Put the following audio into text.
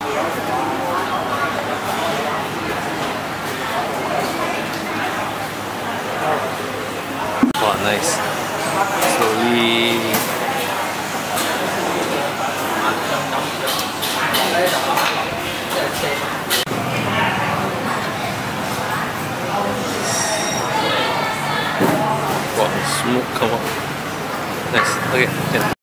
Wow, nice. Slowly. Wow, smoke come up. Nice. Okay. Yeah.